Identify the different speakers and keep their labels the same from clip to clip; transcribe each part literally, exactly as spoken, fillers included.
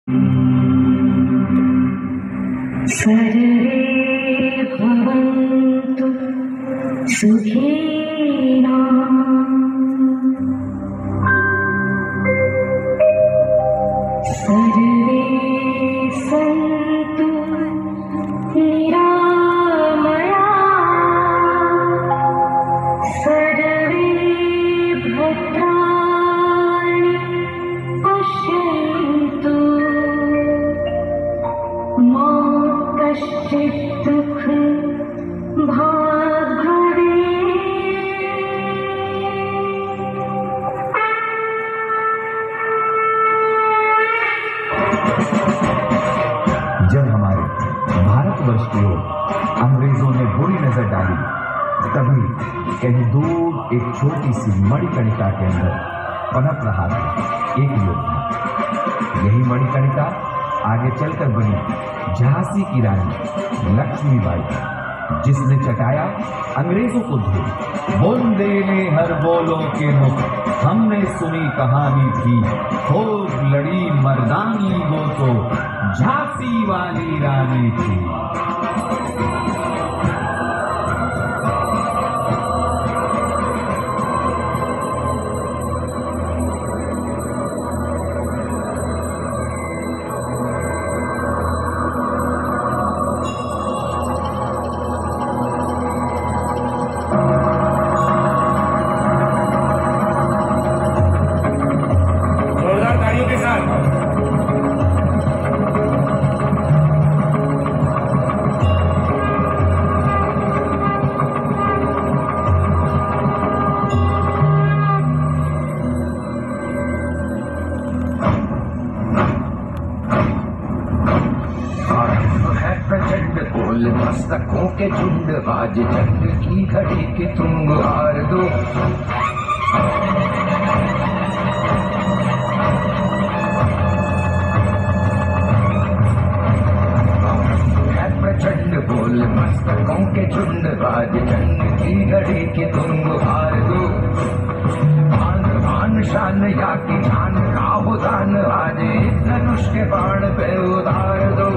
Speaker 1: सर्वे भवन्तु सुखिनः। सर्वे सन्तु निरामयाः। सर्वे भद्राणि पश्यन्तु मा कश्चित् दुःखभाग् भवेत्।
Speaker 2: जब हमारे भारतवर्ष की ओर अंग्रेजों ने बुरी नजर डाली, तभी कहीं दूर एक छोटी सी मणिकर्णिका के अंदर पनप रहा था एक योद्धा। यही मणिकर्णिका आगे चलकर बनी झांसी की रानी लक्ष्मीबाई, जिसने चटाया अंग्रेजों को धूल। बोंदे ने हर बोलों के मुख हमने सुनी कहानी थी, खूब लड़ी मर्दानी वो तो झांसी वाली रानी थी।
Speaker 3: मस्तकों के झुंड बाज जंग की घड़ी के तुम हार दो। है प्रचंड बोल मस्तकों के झुंड बाज जंग की घड़ी के तुम हार दो। आन बान शान या की जान का हो दान आज धनुष के बाण पे उतार दो।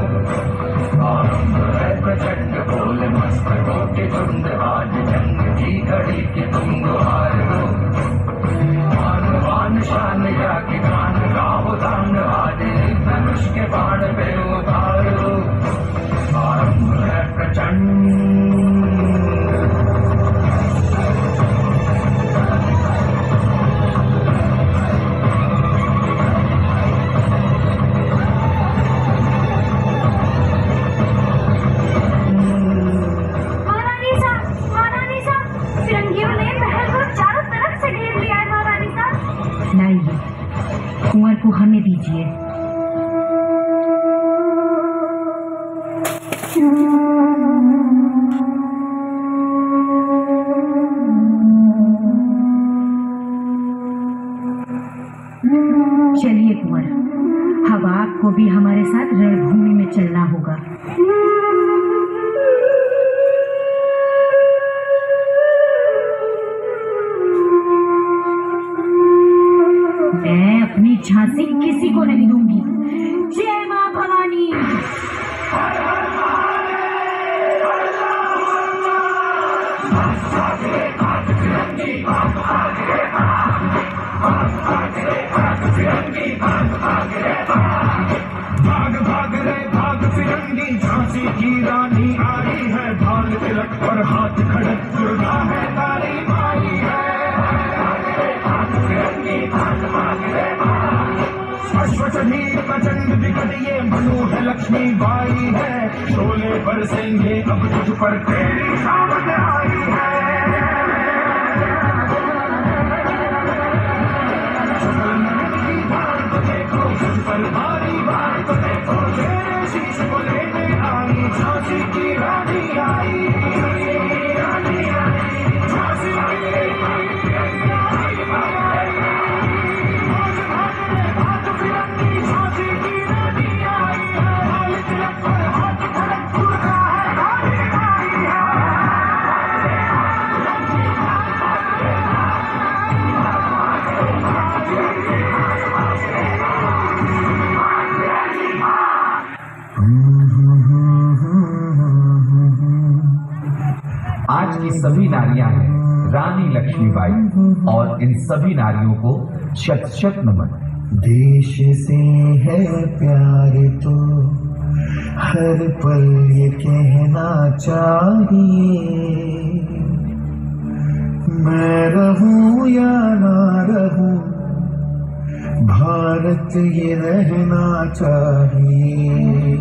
Speaker 3: प्रचंड बोल मस्तकों के झुंड आज जंग की घड़ी के तुम हार दो। मान वान शान या की गान गाओ दान आज धनुष के बाण पे उतार दो। आरंभ है प्रचंड।
Speaker 1: कुंवर को हमें दीजिए। चलिए कुंवर, अब आपको भी हमारे साथ रणभूमि में चलना होगा। मैं अपनी झांसी किसी को नहीं दूंगी। जय मां भवानी।
Speaker 3: भाग भाग रे भाग फिरंगी झांसी की रानी आई है। भाग तिलक और हाथ खड़क दुर्गा है तारी माई है। अश्वचनी प्रचंड विकट ये मनु है लक्ष्मी बाई है। शोले बरसेंगे अब तुझ पर तेरी शामत आई है। देखो तुझ पर भारी भार तो देखो तेरे शीश को लेने आई झांसी की रानी आई। रानी आई झांसी की
Speaker 2: की सभी नारियां हैं रानी लक्ष्मीबाई और इन सभी नारियों को शत शत नमन।
Speaker 4: देश से है प्यार तो हर पल ये कहना चाहिए, मैं रहूं या ना रहूं भारत ये रहना चाहिए।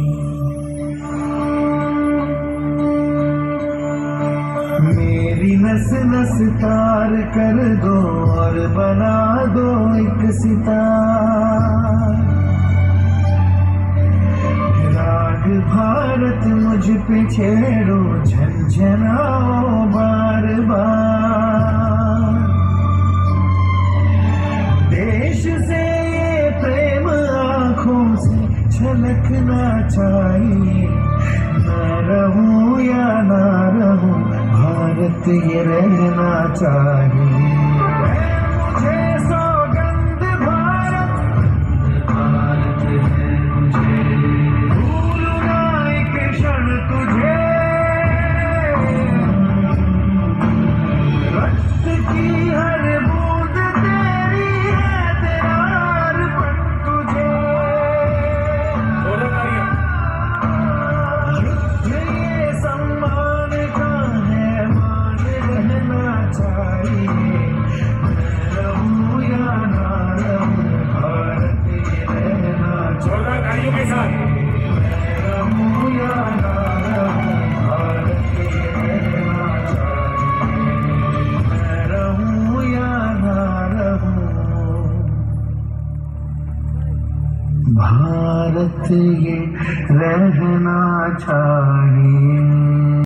Speaker 4: मेरी नस नस तार कर दो और बना दो एक सितार, राग भारत मुझ पे छेड़ो झंझनाओ बार बार। देश से ये प्रेम आँखों से छलकना चाहिए, मैं रहूं या ना रहूं भारत ये रहना चाहिए। मुझे सौगंध भारत, भारत है मुझे, भूलूंगा एक क्षण तुझे, रक्त की हर बूंद तेरी है, तेरा अर्पण तुझे। युद्ध ये सम्मान का है, मान रहना चाहिए, मैं रहूं या ना रहूं भारत ये रहना चाहिए। मैं रहूं या ना रहूं भारत ये रहना चाहिए, मैं रहूं या ना रहूं भारत ये रहना चाहिए।